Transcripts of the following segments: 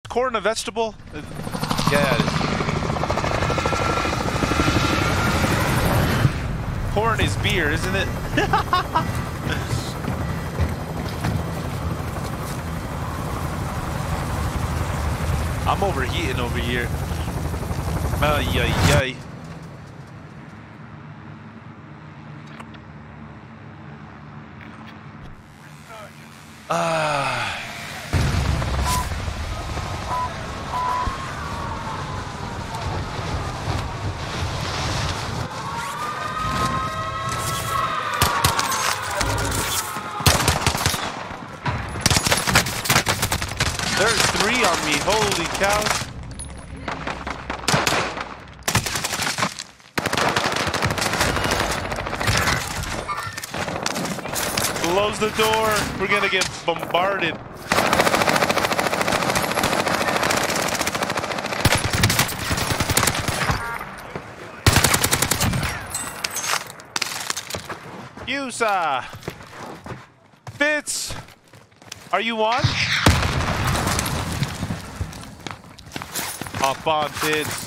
corn a vegetable? Yeah. Corn is beer, isn't it? I'm overheating over here. Ay, ay, ay. There's 3 on me, holy cow. Close the door, we're gonna get bombarded. Yusa! Fitz! Are you on? Hop on, Fitz.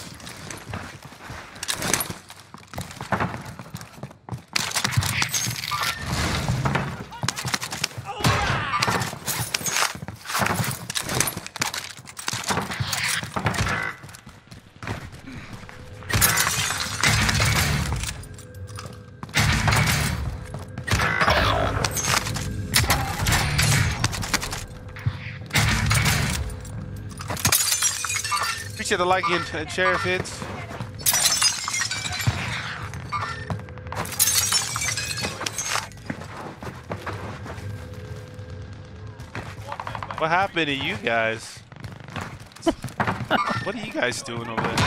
Appreciate the like and share, Fitz. What happened to you guys? What are you guys doing over there?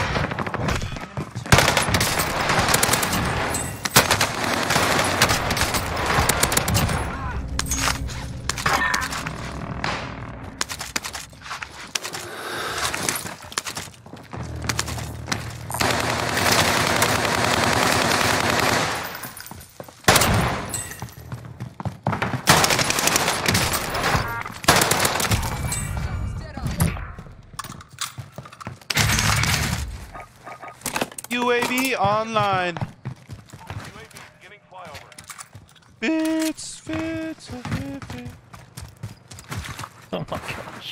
UAV online. UAV getting flyover. Fitz. Oh my gosh.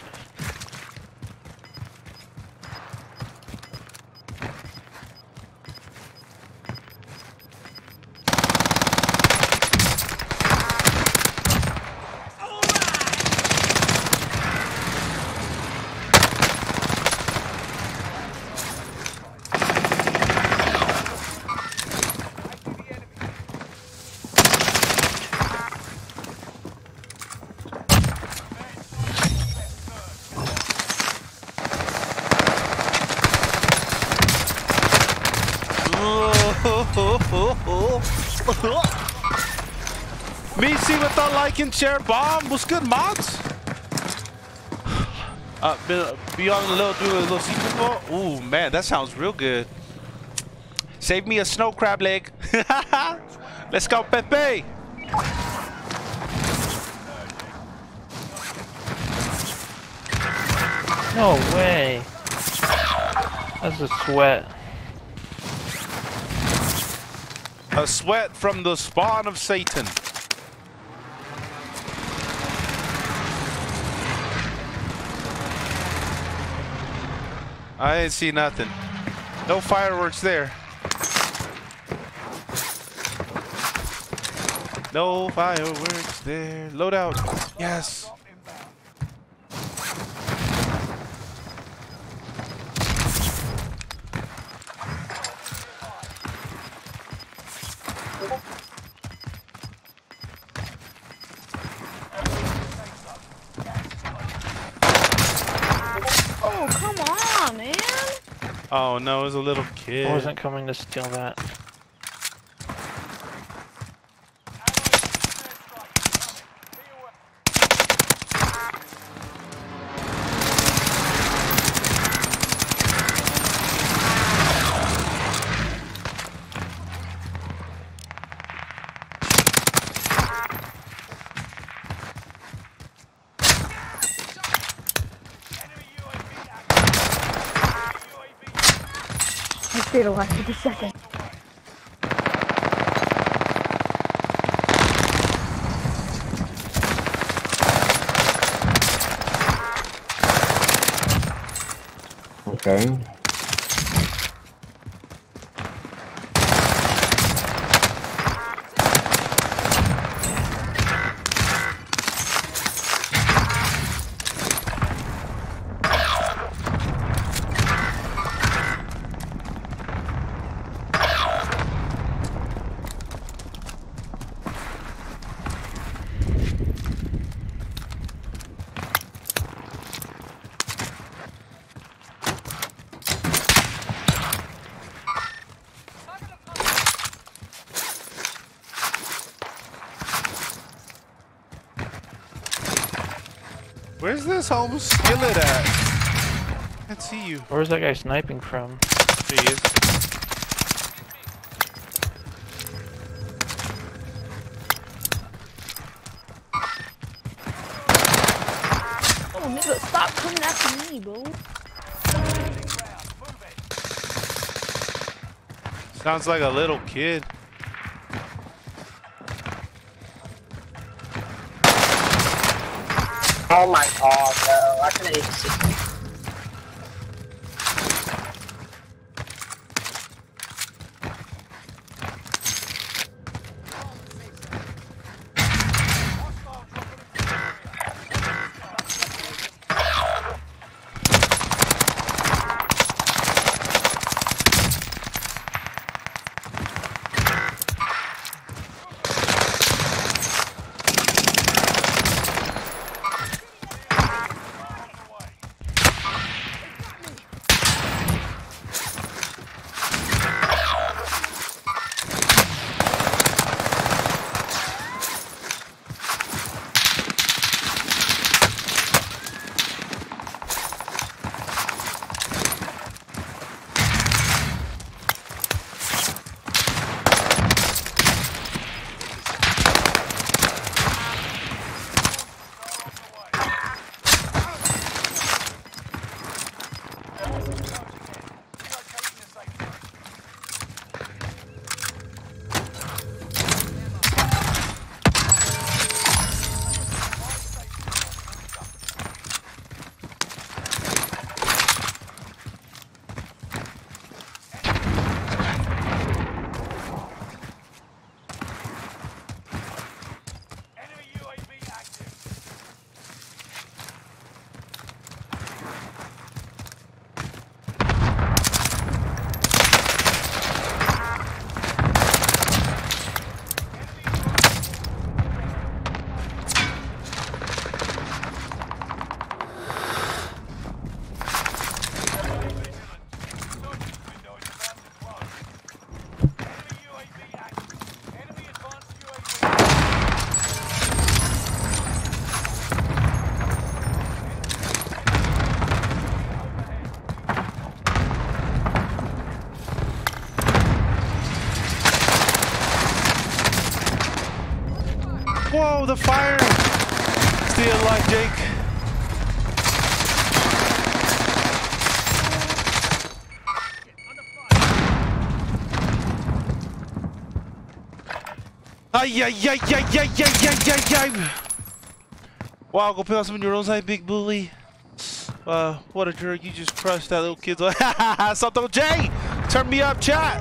Me see with the like and share bomb. What's good, mods? Beyond the little do a little secret ball. Ooh man, that sounds real good. Save me a snow crab leg. Let's go, Pepe. No way. That's a sweat. A sweat from the spawn of Satan. I didn't see nothing. No fireworks there. No fireworks there. Load out. Yes. Oh, come on, man. Oh no, it was a little kid. I wasn't coming to steal that. Stayed alive for the second. Okay. Where's this home skillet at? I can't see you. Where's that guy sniping from? There he is. Oh, nigga, stop coming after me, bro. Sounds like a little kid. Oh my god, bro. I couldn't even see. Whoa, the fire! Stay alive, Jake. Ay, ay, ay, ay, ay, ay, ay, ay, ay. Wow, go pick out some of your own side, big bully. What a jerk. You just crushed that little kid's life. Something, Jay! Turn me up, chat!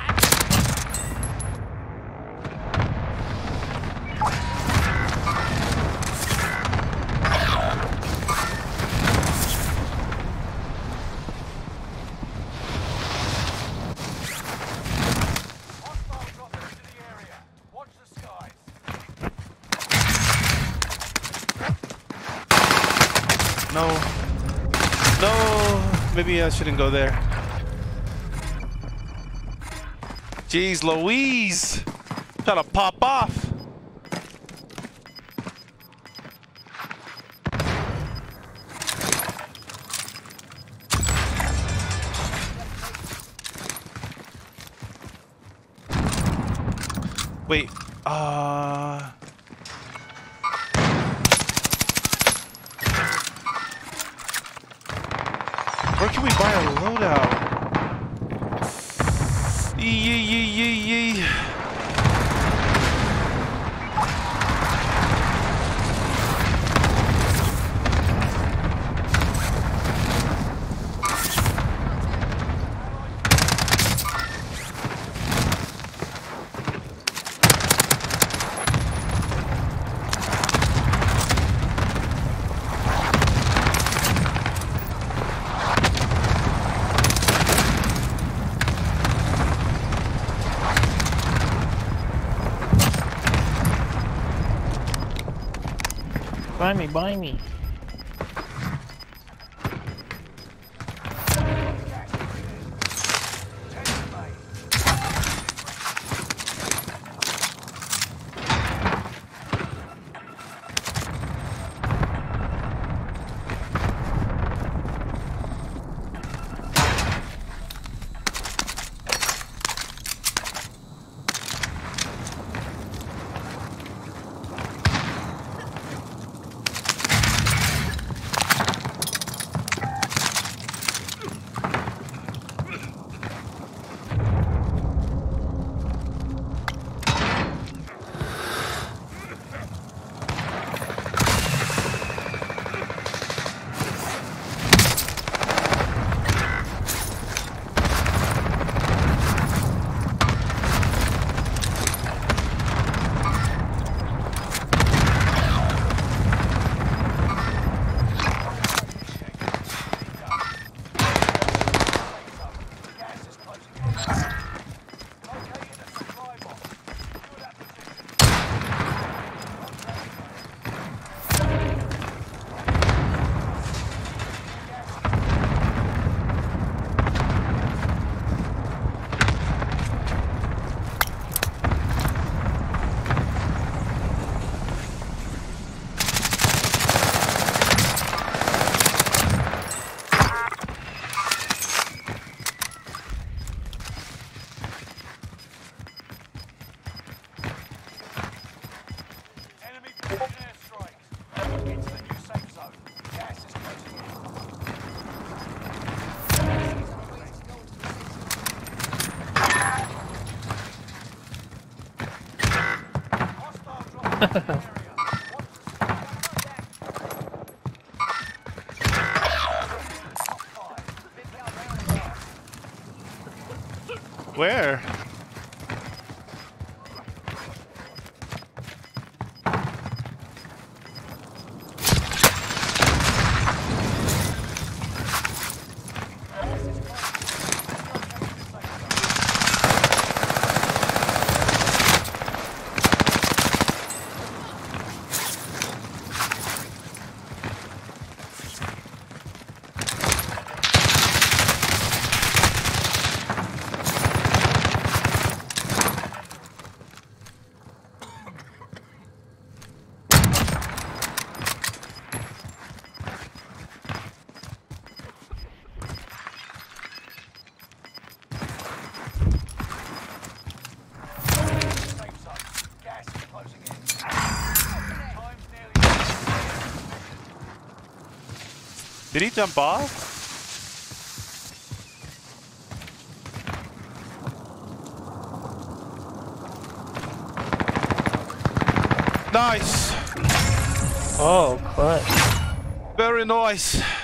No. No. Maybe I shouldn't go there. Jeez Louise. Trying to pop off. Wait. Where can we buy a loadout? Yee. Buy me. Where? Did he jump off? Nice! Oh, clutch. Very nice.